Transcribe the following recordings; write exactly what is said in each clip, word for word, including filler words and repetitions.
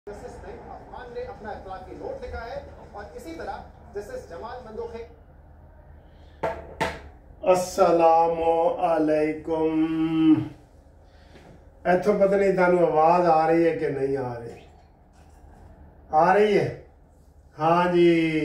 Justice Naeem अफमान ने अपना इतलाकी note लिखा है और इसी तरह जस्टिस जमाल मंदोखे। अस्सलामु अलैकुम। इथों पता नहीं थानू आवाज आ रही है कि नहीं आ रही? आ रही है? हाँ जी।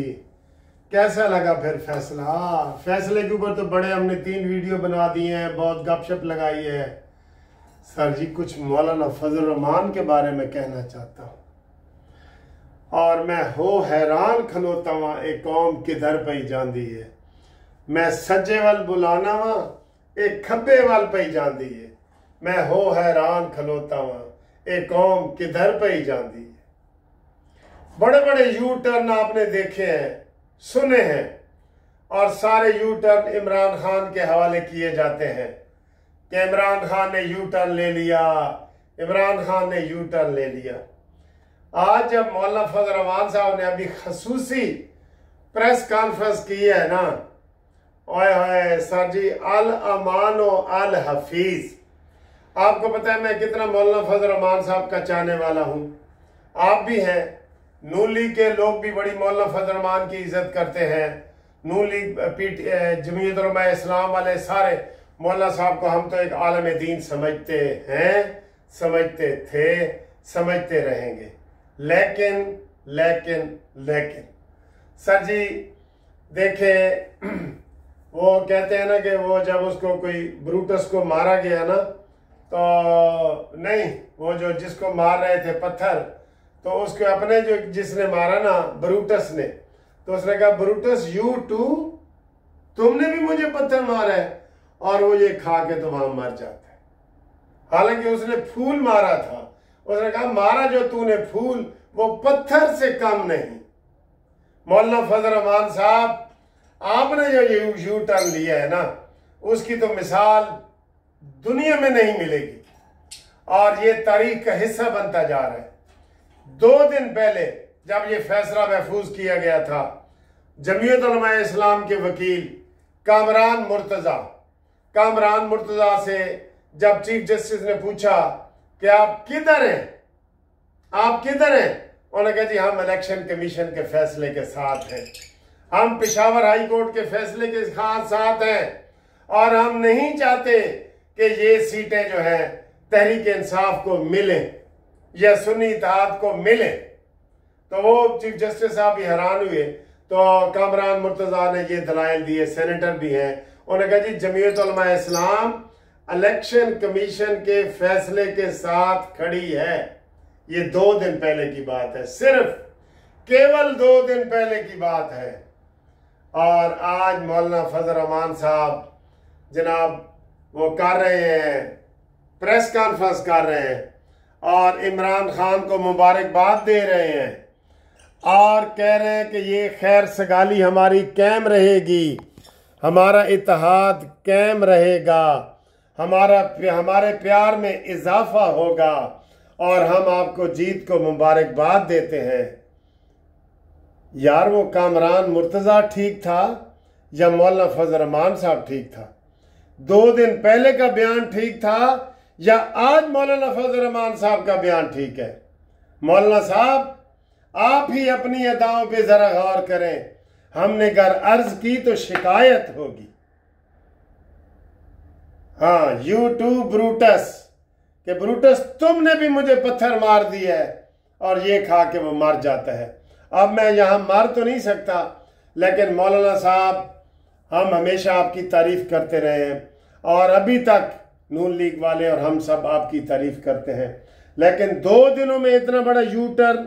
कैसा लगा फिर फैसला? फैसले के ऊपर तो बड़े हमने तीन वीडियो बना दिए हैं, बहुत गपशप लगाई है। सर जी कुछ मौलाना फजल रहमान के बारे में कहना चाहता हूँ, और मैं हो हैरान खलोता वा एक कौम किधर पई जाती है। मैं सज्जे वाल बुलाना वा एक खब्बे वाल पई जाती है। मैं हो हैरान खलोता वा एक कौम किधर पई जाती है। बड़े बड़े यू टर्न आपने देखे हैं, सुने हैं, और सारे यू टर्न इमरान खान के हवाले किए जाते हैं कि इमरान खान ने यू टर्न ले लिया, इमरान खान ने यू टर्न ले लिया। आज जब मौलाना फजल रहमान साहब ने अभी खसूसी प्रेस कॉन्फ्रेंस की है ना, ओए होए सर जी, अल अमान व अल हफीज। आपको पता है मैं कितना मौलाना फजल रहमान साहब का चाहने वाला हूँ, आप भी हैं। नून लीग के लोग भी बड़ी मौलाना फजल रहमान की इज्जत करते हैं। नून लीग पीटी जमीयत उलमा इस्लाम वाले सारे मौलाना साहब को हम तो एक आलम दीन समझते हैं, समझते थे, समझते रहेंगे। लेकिन लेकिन लेकिन सर जी देखे, वो कहते हैं ना कि वो जब उसको कोई ब्रूटस को मारा गया ना, तो नहीं, वो जो जिसको मार रहे थे पत्थर, तो उसके अपने जो जिसने मारा ना ब्रूटस ने, तो उसने कहा ब्रूटस यू टू, तुमने भी मुझे पत्थर मारा है, और वो ये खा के तो वहां मर जाता है। हालांकि उसने फूल मारा था, उसने कहा मारा जो तूने फूल वो पत्थर से कम नहीं। मौलाना फजल रहमान साहब, आपने जो ये यू टर्न लिया है ना, उसकी तो मिसाल दुनिया में नहीं मिलेगी, और ये तारीख का हिस्सा बनता जा रहा है। दो दिन पहले जब ये फैसला महफूज किया गया था, जमीयत उलमा इस्लाम के वकील कामरान मुर्तजा कामरान मुर्तजा से जब चीफ जस्टिस ने पूछा कि आप किधर हैं, आप किधर हैं, उन्होंने कहा जी हम इलेक्शन कमीशन के फैसले के साथ हैं, हम पेशावर हाई कोर्ट के फैसले के साथ हैं, और हम नहीं चाहते कि ये सीटें जो हैं तहरीक इंसाफ को मिले या सुन्नी इत्तेहाद को मिले। तो वो चीफ जस्टिस साहब भी हैरान हुए। तो कामरान मुर्तजा ने ये दलाइल दिए, सेनेटर भी हैं। उन्होंने कहा जी जमीयत उलमा इस्लाम इलेक्शन कमीशन के फैसले के साथ खड़ी है। ये दो दिन पहले की बात है, सिर्फ केवल दो दिन पहले की बात है। और आज मौलाना फजल रहमान साहब जनाब वो कर रहे हैं, प्रेस कॉन्फ्रेंस कर रहे हैं, और इमरान खान को मुबारकबाद दे रहे हैं, और कह रहे हैं कि ये खैर सगाली हमारी कायम रहेगी, हमारा इत्तेहाद कायम रहेगा, हमारा हमारे प्यार में इजाफा होगा, और हम आपको जीत को मुबारकबाद देते हैं। यार वो कामरान मुर्तजा ठीक था या मौलाना फजल रहमान साहब ठीक था? दो दिन पहले का बयान ठीक था या आज मौलाना फजल रहमान साहब का बयान ठीक है? मौलाना साहब आप ही अपनी अदाओं पे जरा गौर करें। हमने अगर अर्ज की तो शिकायत होगी। हाँ, यू टू ब्रूटस, कि ब्रूटस तुमने भी मुझे पत्थर मार दिया है, और ये खा के वो मर जाता है। अब मैं यहां मर तो नहीं सकता, लेकिन मौलाना साहब हम हमेशा आपकी तारीफ करते रहे हैं, और अभी तक नून लीग वाले और हम सब आपकी तारीफ करते हैं। लेकिन दो दिनों में इतना बड़ा यू टर्न,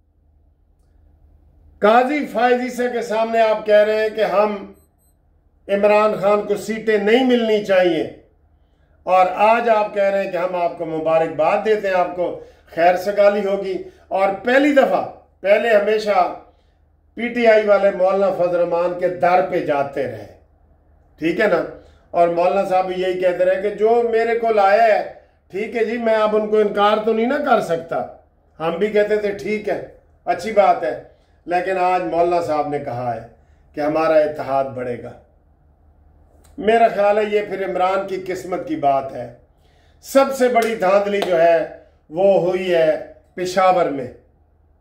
काजी फायजीसा के सामने आप कह रहे हैं कि हम इमरान खान को सीटें नहीं मिलनी चाहिए, और आज आप कह रहे हैं कि हम आपको मुबारकबाद देते हैं, आपको खैर सगाली होगी। और पहली दफा, पहले हमेशा पीटीआई वाले मौलाना फजल रहमान के दर पे जाते रहे, ठीक है ना, और मौलाना साहब यही कहते रहे कि जो मेरे को लाया है ठीक है जी, मैं अब उनको इनकार तो नहीं ना कर सकता। हम भी कहते थे ठीक है, अच्छी बात है, लेकिन आज मौलाना साहब ने कहा है कि हमारा इत्तेहाद बढ़ेगा। मेरा ख्याल है ये फिर इमरान की किस्मत की बात है। सबसे बड़ी धांधली जो है वो हुई है पेशावर में,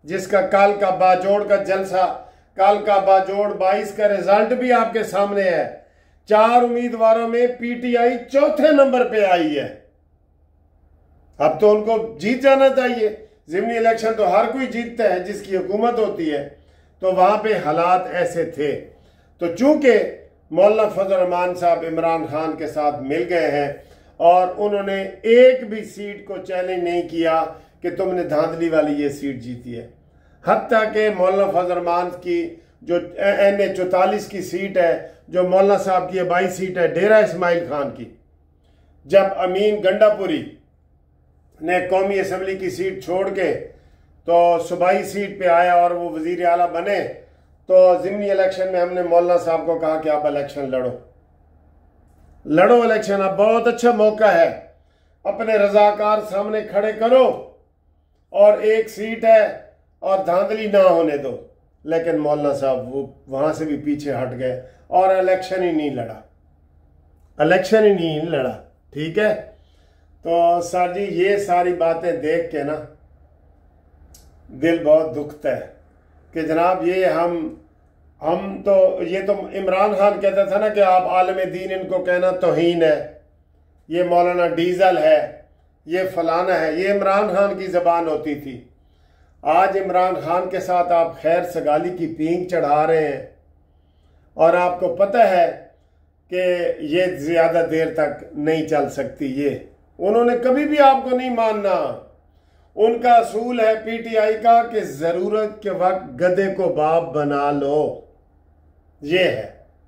जिसका कल का बाजोड़ का जलसा, कल का बाजोड़ बाईस का रिजल्ट भी आपके सामने है। चार उम्मीदवारों में पीटीआई चौथे नंबर पे आई है। अब तो उनको जीत जाना चाहिए। ज़िमनी इलेक्शन तो हर कोई जीतता है जिसकी हुकूमत होती है। तो वहां पे हालात ऐसे थे। तो चूंकि मौलाना फजल रहमान साहब इमरान खान के साथ मिल गए हैं और उन्होंने एक भी सीट को चैलेंज नहीं किया कि तुमने धांधली वाली ये सीट जीती है। हत्ता कि मौलाना फजल रहमान की जो एन ए चौतालीस की सीट है, जो मौलाना साहब की बाईस सीट है डेरा इस्माइल खान की, जब अमीन गंडापुरी ने कौमी असम्बली की सीट छोड़ के तो सूबाई सीट पे आया और वो वजीर आला बने, तो ज़िमनी इलेक्शन में हमने मौलाना साहब को कहा कि आप इलेक्शन लड़ो लड़ो इलेक्शन, अब बहुत अच्छा मौका है, अपने रजाकार सामने खड़े करो और एक सीट है और धांधली ना होने दो। लेकिन मौलाना साहब वो वहां से भी पीछे हट गए और इलेक्शन ही नहीं लड़ा, इलेक्शन ही नहीं लड़ा। ठीक है, तो सर जी ये सारी बातें देख के ना दिल बहुत दुखता है कि जनाब ये हम हम तो ये तो इमरान खान कहता था ना कि आप आलम दीन, इनको कहना तौहीन है, ये मौलाना डीजल है, ये फलाना है, ये इमरान खान की जबान होती थी। आज इमरान खान के साथ आप खैर सगाली की पींग चढ़ा रहे हैं और आपको पता है कि ये ज्यादा देर तक नहीं चल सकती। ये उन्होंने कभी भी आपको नहीं मानना। उनका असूल है पीटीआई का कि जरूरत के वक्त गधे को बाप बना लो, ये है।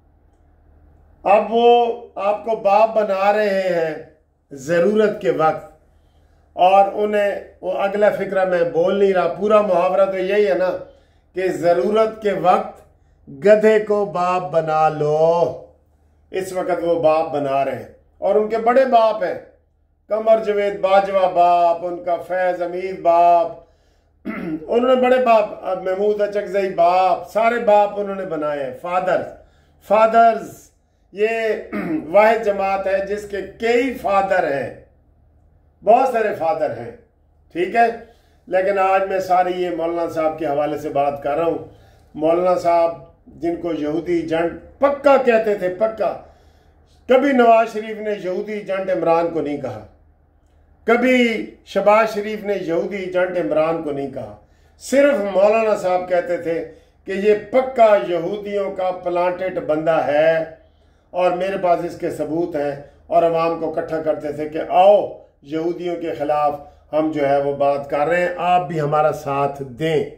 अब वो आपको बाप बना रहे हैं जरूरत के वक्त, और उन्हें वो अगला फिक्रा मैं बोल नहीं रहा, पूरा मुहावरा तो यही है ना कि जरूरत के वक्त गधे को बाप बना लो। इस वक्त वो बाप बना रहे हैं और उनके बड़े बाप हैं, कमर जवेद बाजवा बाप, उनका फैज अमीद बाप, उन्होंने बड़े बाप, महमूद अचकजई बाप, सारे बाप उन्होंने बनाए हैं। फादर्स फादर्स ये वाहिद जमात है जिसके कई फादर हैं, बहुत सारे फादर हैं। ठीक है, लेकिन आज मैं सारी ये मौलाना साहब के हवाले से बात कर रहा हूँ। मौलाना साहब जिनको यहूदी एजेंट पक्का कहते थे, पक्का, कभी नवाज शरीफ ने यहूदी एजेंट इमरान को नहीं कहा, कभी शहबाज शरीफ ने यहूदी एजेंट इमरान को नहीं कहा। सिर्फ मौलाना साहब कहते थे कि ये पक्का यहूदियों का प्लांटेड बंदा है और मेरे पास इसके सबूत हैं, और अवाम को इकट्ठा करते थे कि आओ यहूदियों के खिलाफ हम जो है वो बात कर रहे हैं, आप भी हमारा साथ दें।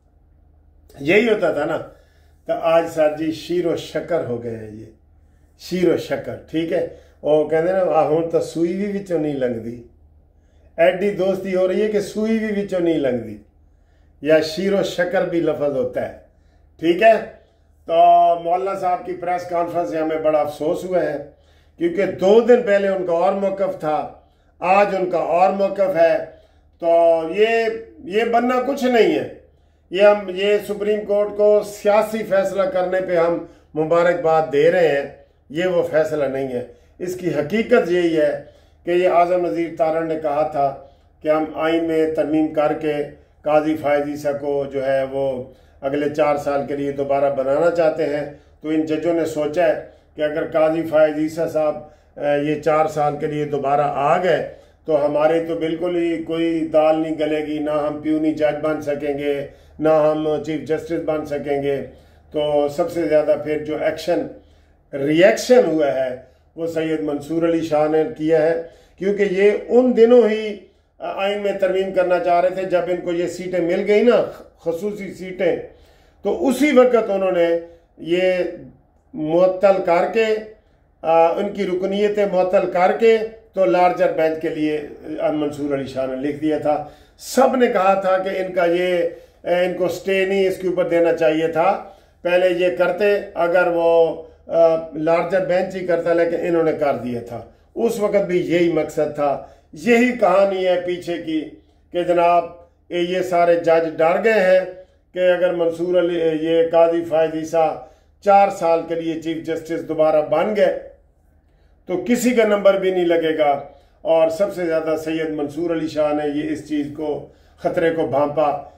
यही होता था ना। तो आज सर जी शीरो शक्कर हो गए हैं, ये शीरो शक्कर। ठीक है, और कहते ना हुण तो सूई भी विचों नहीं लंघदी, एडी दोस्ती हो रही है कि सूई भी विचों नहीं लंघदी, या शीरो शक्कर भी लफज होता है। ठीक है, तो मौलाना साहब की प्रेस कॉन्फ्रेंस से हमें बड़ा अफसोस हुआ है, क्योंकि दो दिन पहले उनका और मौकफ था, आज उनका और मौकफ है। तो ये ये बनना कुछ नहीं है। ये हम ये सुप्रीम कोर्ट को सियासी फैसला करने पे हम मुबारकबाद दे रहे हैं, ये वो फैसला नहीं है। इसकी हकीकत यही है कि ये आज़म नज़ीर तारण ने कहा था कि हम आइन में तरमीम करके काजी फायद ईसा को जो है वो अगले चार साल के लिए दोबारा बनाना चाहते हैं। तो इन जजों ने सोचा है कि अगर काजी फायद ईसा साहब ये चार साल के लिए दोबारा आ गए तो हमारे तो बिल्कुल ही कोई दाल नहीं गलेगी, ना हम प्यूनी जज बन सकेंगे, ना हम चीफ जस्टिस बन सकेंगे। तो सबसे ज़्यादा फिर जो एक्शन रिएक्शन हुआ है वो सैयद मंसूर अली शाह ने किया है, क्योंकि ये उन दिनों ही आइन में तरमीम करना चाह रहे थे जब इनको ये सीटें मिल गई ना, खसूसी सीटें, तो उसी वक्त उन्होंने ये मुअत्तल करके आ, उनकी रुकनीयतें मुअत्तल करके तो लार्जर बेंच के लिए मंसूर अली शाह ने लिख दिया था। सब ने कहा था कि इनका ये इनको स्टे नहीं इसके ऊपर देना चाहिए था, पहले ये करते अगर वो लार्जर बेंच ही करता, लेकिन इन्होंने कर दिया था। उस वक्त भी यही मकसद था, यही कहानी है पीछे की कि जनाब ये सारे जज डर गए हैं कि अगर मंसूर अली ये काजी फायद ईसा चार साल के लिए चीफ जस्टिस दोबारा बन गए तो किसी का नंबर भी नहीं लगेगा। और सबसे ज़्यादा सैयद मंसूर अली शाह ने ये इस चीज़ को ख़तरे को भांपा,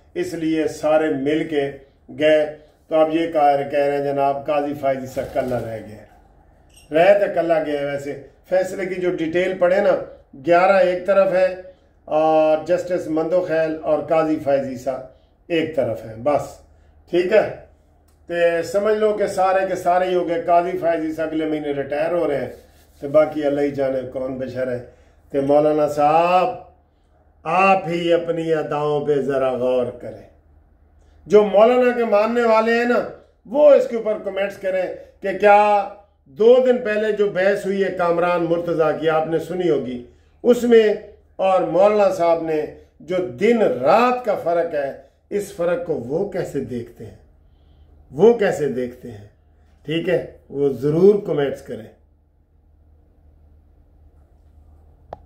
اس لیے سارے مل کے گئے. تو اب یہ کہہ رہے ہیں جناب قاضی فائز عیسیٰ کلہ رہ گئے. رہ تو کلہ گئے. ویسے فیصلے کی جو ڈیٹیل پڑھے نا گیارہ ایک طرف ہے اور جسٹس مندو خیل اور قاضی فائز عیسیٰ ایک طرف ہے بس. ٹھیک ہے تو سمجھ لو کہ سارے کے سارے ہی ہو گئے. قاضی فائز عیسیٰ اگلے مہینے ریٹائر ہو رہے ہیں تو باقی اللہ ہی جانے کون بشر ہے. تو مولانا صاحب آپ ہی اپنی اداؤں پہ ذرا غور کریں. جو مولانا کے ماننے والے ہیں نا وہ اس کے اوپر کمنٹس کریں کہ کیا دو دن پہلے جو بحث ہوئی ہے کامران مرتضیٰ کی آپ نے سنی ہوگی, اس میں اور مولانا صاحب نے جو دن رات کا فرق ہے اس فرق کو وہ کیسے دیکھتے ہیں وہ کیسے دیکھتے ہیں ٹھیک ہے وہ ضرور کمنٹس کریں.